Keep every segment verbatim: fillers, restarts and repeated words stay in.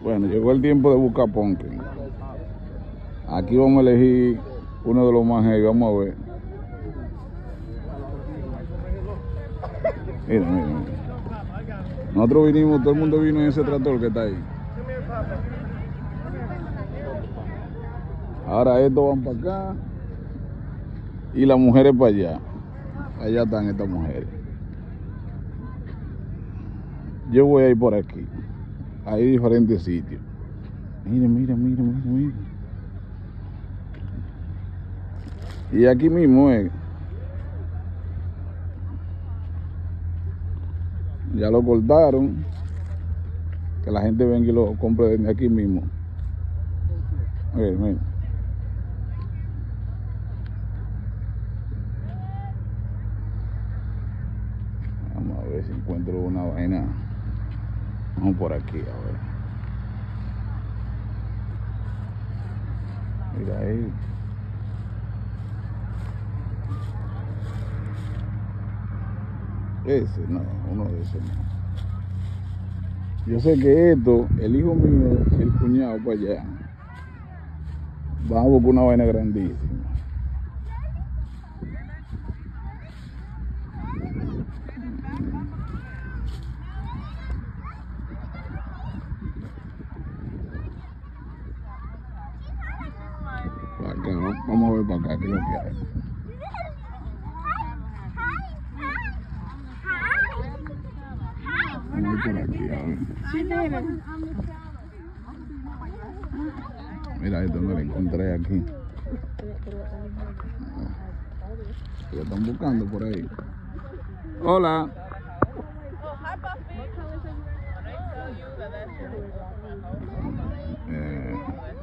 Bueno, llegó el tiempo de buscar pumpkin. Aquí vamos a elegir uno de los más heavy, vamos a ver. Mira, mira, mira. Nosotros vinimos, todo el mundo vino en ese tractor que está ahí. Ahora estos van para acá y las mujeres para allá. Allá están estas mujeres. Yo voy a ir por aquí. Hay diferentes sitios. Mira, mira, mira, mira, mira. Y aquí mismo es. Ya lo cortaron. Que la gente venga y lo compre desde aquí mismo. Mira, mira. Vamos a ver si encuentro una vaina. Vamos por aquí, a ver. Mira ahí. Ese no, uno de esos no. Yo sé que esto, el hijo mío y el cuñado para allá, van a buscar una vaina grandísima. Para acá, vamos a ver para acá qué es lo que hay. Vamos por aquí, a ver. Mira, esto me lo encontré aquí. Lo están buscando por ahí. Hola. Eh,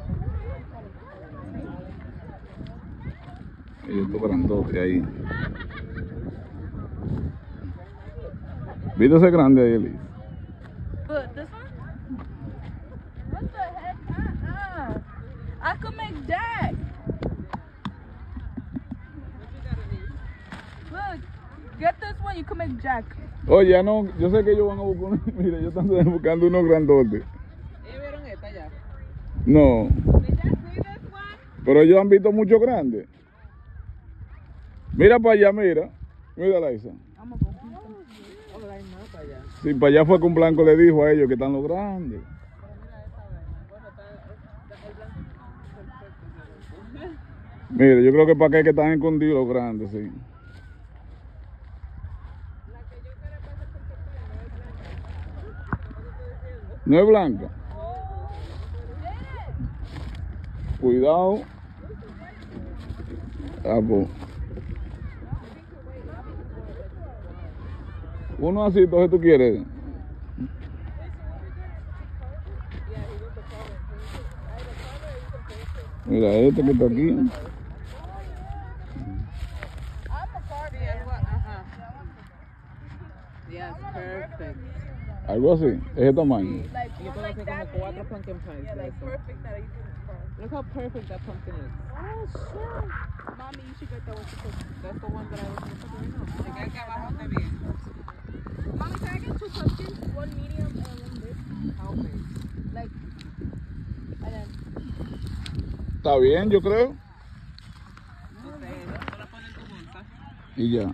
ellos estos grandotes ahí. ¿Viste ese grande ahí, Elise? But this one? What the heck? Uh-uh. I could make jack. Look, get this one, you can make jack. Oye, no, yo sé que ellos van a buscar uno. Mira, ellos están buscando unos grandotes. ¿Ellos vieron esta ya? No. Did you see this one? Pero ellos han visto mucho grandes. Mira para allá, mira. Mira, Laisa. I'm gonna go. Oh, hay más para allá. Sí, para allá fue que un blanco le dijo a ellos que están los grandes. Mira, yo creo que para acá es que están escondidos los grandes, sí. ¿No es blanca? Cuidado. Ah, pues. Uno así, entonces tú quieres. Mira, este que está aquí. Yes, perfect. Algo así, ese tamaño. Like, Yo puedo hacer como cuatro pumpkin pies. yeah, de like eso. perfect that I did. Look how perfect that pumpkin is. Oh shit. Mommy, you should get that one to cook. That's the one that I was going to put right now. Se queda que abajo está bien. Mommy, can I get two pumpkins? One medium and one big? How big? Like, and then. Está bien, yo creo. Entonces, tú la pones en tu bolsa. Y ya. No.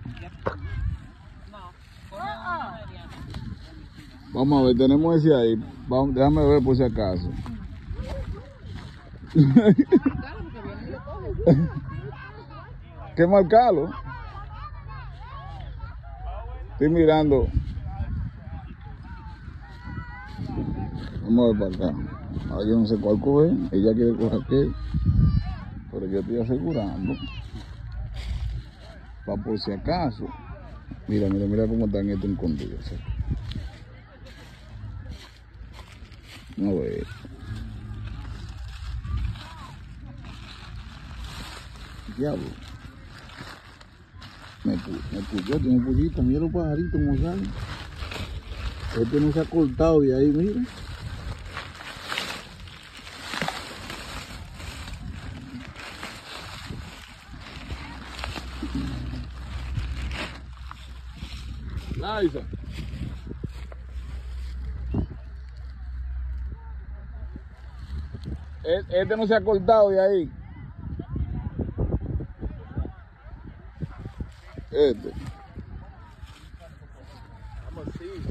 Uh-uh. Vamos a ver, tenemos ese ahí. Vamos, déjame ver por si acaso. Claro, porque viene y lo coge. ¿Qué marcarlo? Estoy mirando. Vamos a ver para acá. Ahora yo no sé cuál coge. Ella quiere coger aquel. Pero yo estoy asegurando. Para por si acaso. Mira, mira, mira cómo están estos escondidos. ¿Sí? Vamos a ver. Diablo. Me, me puyó, tiene pullita. Mira los pajaritos como salen. Este no se ha cortado de ahí, mira. Laisa. E- Este no se ha cortado de ahí. Este. Vamos a see.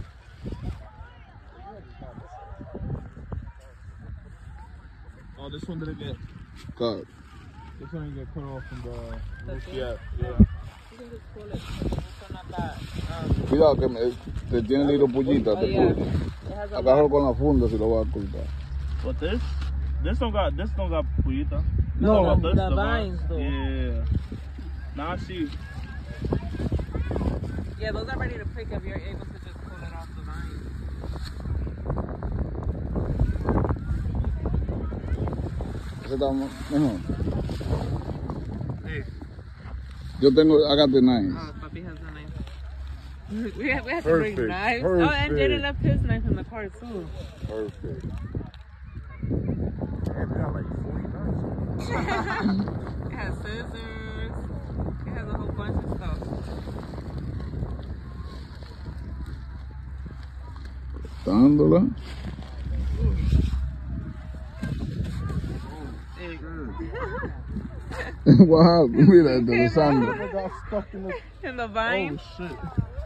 Oh, this one didn't get. Claro. This one didn't get cut off from the roof yet. Yeah. You can just pull it. It's not that. Um, Cuidado que me, te tiene el hilo pullita. oh, Te yeah. corta. It has a Agárralo lock. con la funda si lo vas a cortar. But this, this don't got, this don't got pullita. No, This the got vines though. Yeah. Now I see. Yeah, those are ready to pick if you're able to just pull it off the vine. Ese está mejor. Hey. Yo tengo, I got the knives. Oh, Papi has a knife. We have, we have to Perfect, bring knives. Oh, and perfect. Jaden left his knife in the car too. Perfect. Damn, they got like forty knives. It has scissors. It has a whole bunch of stuff. Dándola. Hey. Wow, mira, esto de sangre. They got stuck in the. In the vine. Oh shit.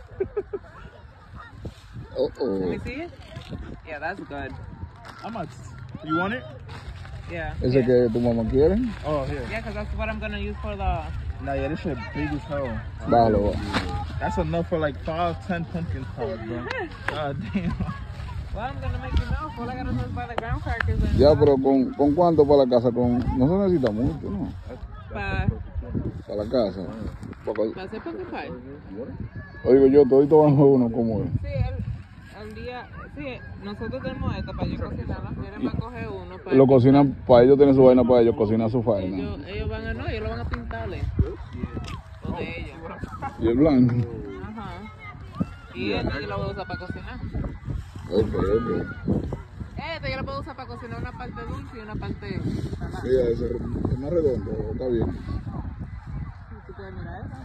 Oh, Let me oh. see it. Yeah, that's good. I'm not. You want it? Yeah. Ese yeah. que tu mamá quiere. Oh here. Yeah, because that's what I'm gonna use for the. Nah, yeah, this shit big as hell. Bájalo, va. That's enough for like five, ten pumpkin pies, bro. God damn. Well, I'm gonna make you know. All I gotta do is buy the ground crackers and. Ya, pero ¿con, ¿con cuánto para la casa? Con, no se necesita mucho, ¿no? Para Para la casa. Porque, pa hacer pumpkin pie. oigo yo, todito bajo uno, ¿cómo es? Sí, el, el día. Sí, nosotros tenemos esto para yo cocinarla. Vienen para coger uno. Para Lo cocinan, para ellos tienen su vaina, para ellos cocinar su faena. Ellos, ellos van a. No, ellos lo van a pintarle. Lo de ellos. Y el blanco. Ajá. Y este yo lo voy a usar para cocinar. Ok, ok. Este yo lo puedo usar para cocinar una parte dulce y una parte salada. Mira, ese es más redondo, está bien. ¿Tú puedes mirar eso?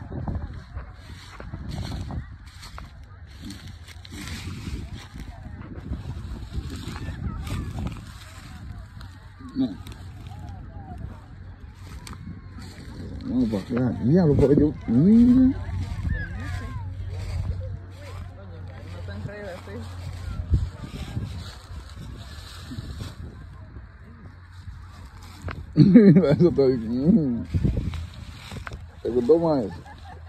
No. No, para qué. Diablo, pero yo. Mira. No tan frío así. Mira, eso está bien. Mm. ¿Te gustó más eso?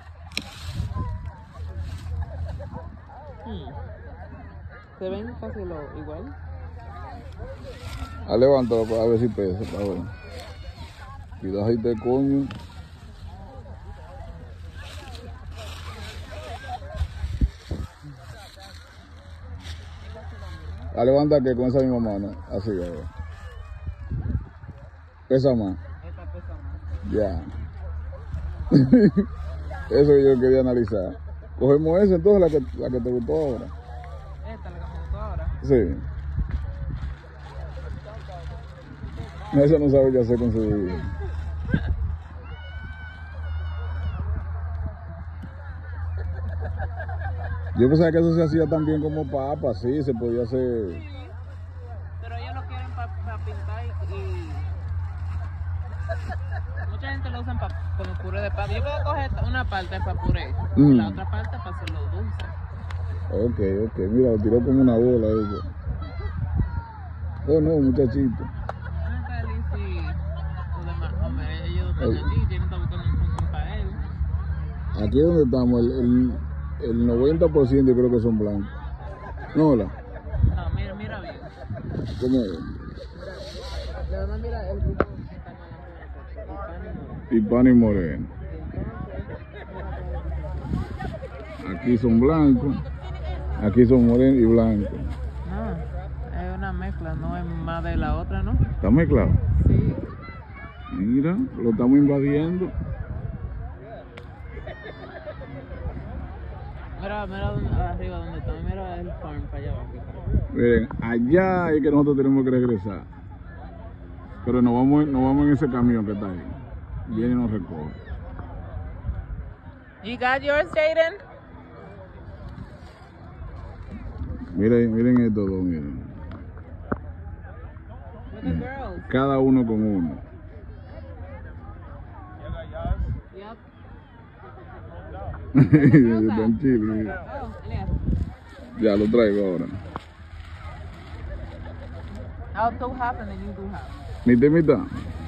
Hmm. Se ven casi lo igual. Ah, levántalo para ver si pesa, para ver. Cuidado ahí de coño. Ah, levanta que con esa misma mano. Así, a ver. Pesa más. Esta pesa más. Ya. Eso que yo quería analizar. Cogemos esa entonces, la que, la que te gustó ahora. Esta la que me gustó ahora. Sí. Esa no sabe qué hacer con su vida. Yo pensaba que eso se hacía también como papa, sí, se podía hacer. Sí. Pero ellos lo quieren para pa pintar y, y. Mucha gente lo usan pa, como puré de papa. Yo puedo coger una parte para puré y Mm. la otra parte para hacerlo dulce. Ok, ok, mira, lo tiró como una bola ella. Oh no, muchachito. No está feliz y los demás, hombre, ellos están Oye. allí, tienen que estar buscando un pumpkin para él. Aquí es donde estamos, el, el, el noventa por ciento yo creo que son blancos. No, la. No, mira, mira bien. ¿Cómo es? De verdad, mira el grupo que está mal en Y pan y moreno. Aquí son blancos, aquí son morenos y blancos. No, es una mezcla, no es más de la otra, ¿no? ¿Está mezclado? Sí. Mira, lo estamos invadiendo. Mira, mira donde, arriba donde está, mira el farm para allá abajo. Miren, allá es que nosotros tenemos que regresar. Pero nos vamos, nos vamos en ese camión que está ahí. Viene y nos recoge. You got yours, Jaden? Miren, miren estos dos, miren. the girls. Cada uno con uno. Yep. Tan chido, mira. Oh, Elias. Ya lo traigo ahora. I'll do half and then you do half. Mitad y mitad.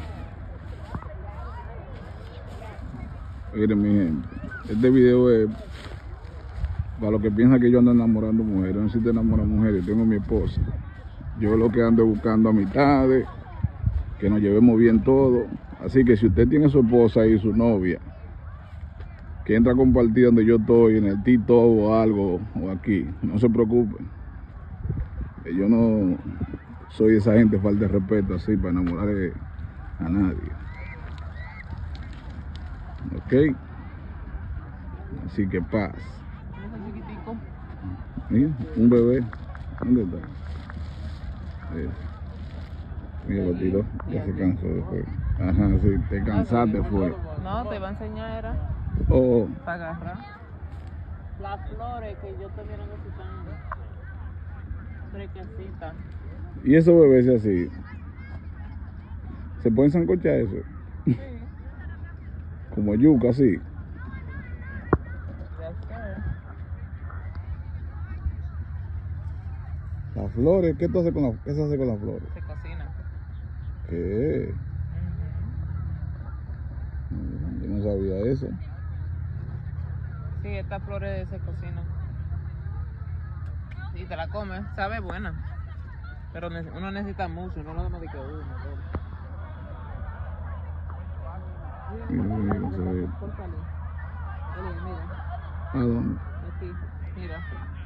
Miren mi gente, este video es para los que piensan que yo ando enamorando mujeres. No necesito enamorar mujeres, tengo mi esposa. Yo lo que ando es buscando amistades, que nos llevemos bien todos. Así que si usted tiene su esposa y su novia, que entra a compartir donde yo estoy, en el TikTok o algo, o aquí, no se preocupen. Que yo no soy esa gente falta de respeto así para enamorar a nadie. Ok. Así que paz. Ese chiquitico. Mira, un bebé. ¿Dónde está? Ahí. Mira, lo tiró. Ya se cansó después. Ajá, sí, te cansaste fue. No, te va a enseñar era Oh, para agarrar las flores que yo te vieron necesitando. Fresquecitas. y esos bebés así. ¿Se pueden sancochar eso? Sí. Como yuca, así. Yes, sir. Las flores, ¿qué, tú haces con la, ¿qué se hace con las flores? Se cocina. ¿Qué? Ujú. Yo no sabía eso. Sí, estas flores se cocinan. Y te la comes, sabe buena. Pero ne- uno necesita mucho, no lo demás de que uno. Todo. Mira, mira, mira, se ve. Córtale. Eli, mira, ¿A dónde? aquí, mira.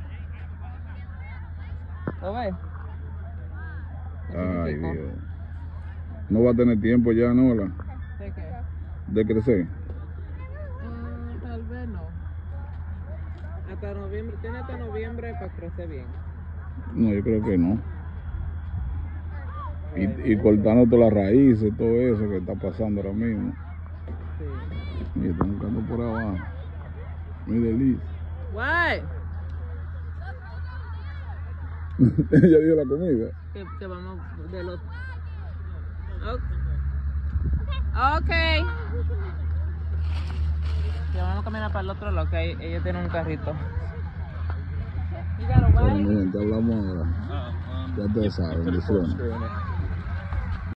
¿Lo ves? Ese Ay, chiquitico. Dios. No va a tener tiempo ya, ¿no? La- ¿De qué? de crecer. Ah, tal vez no. Hasta noviembre, tiene hasta noviembre para crecer bien. No, yo creo que no. Y, y cortando todas las raíces, todo eso que está pasando ahora mismo. Sí. Mira, están buscando por abajo. Mira, Liz. What? Ella dio la comida. Que, que vamos de los... Ok. okay. Que vamos a caminar para el otro lado, que ahí ella tiene un carrito. You got a Bueno, way? mi gente, hablamos ahora. Uh, um, Ya ustedes saben, bendiciones. screw in it.